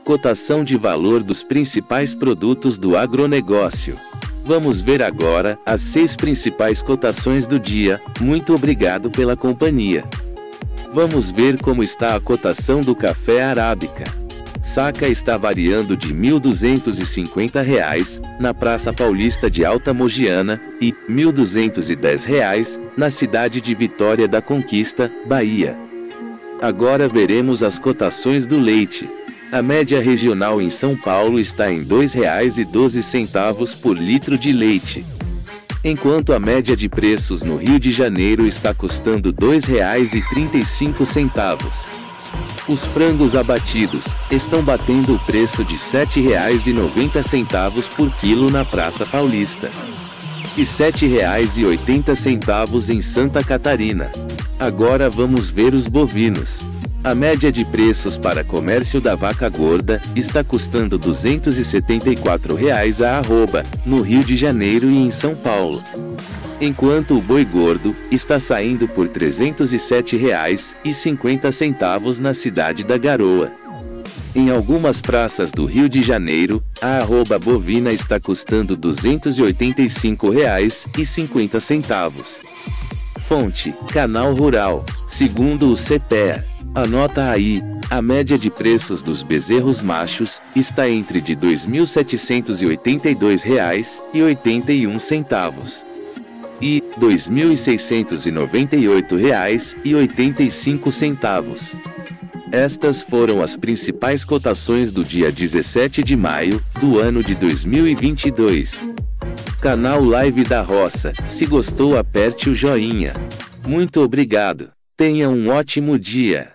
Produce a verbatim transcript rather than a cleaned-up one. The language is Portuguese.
Cotação de valor dos principais produtos do agronegócio. Vamos ver agora as seis principais cotações do dia. Muito obrigado pela companhia. Vamos ver como está a cotação do café arábica. Saca está variando de mil duzentos e cinquenta reais na Praça Paulista de Alta Mogiana e mil duzentos e dez reais na cidade de Vitória da Conquista, Bahia. Agora veremos as cotações do leite. A média regional em São Paulo está em dois reais e doze centavos por litro de leite, enquanto a média de preços no Rio de Janeiro está custando dois reais e trinta e cinco centavos. Os frangos abatidos estão batendo o preço de sete reais e noventa centavos por quilo na Praça Paulista e sete reais e oitenta centavos em Santa Catarina. Agora vamos ver os bovinos. A média de preços para comércio da vaca gorda está custando duzentos e setenta e quatro reais a arroba, no Rio de Janeiro e em São Paulo, enquanto o boi gordo está saindo por trezentos e sete reais e cinquenta centavos na cidade da Garoa. Em algumas praças do Rio de Janeiro, a arroba bovina está custando duzentos e oitenta e cinco reais e cinquenta centavos. Fonte: Canal Rural. Segundo o C P E A. Anota aí, a média de preços dos bezerros machos está entre de dois mil setecentos e oitenta e dois reais e oitenta e um centavos e dois mil seiscentos e noventa e oito reais e oitenta e cinco centavos. Estas foram as principais cotações do dia dezessete de maio do ano de dois mil e vinte e dois. Canal Live da Roça. Se gostou, aperte o joinha. Muito obrigado. Tenha um ótimo dia.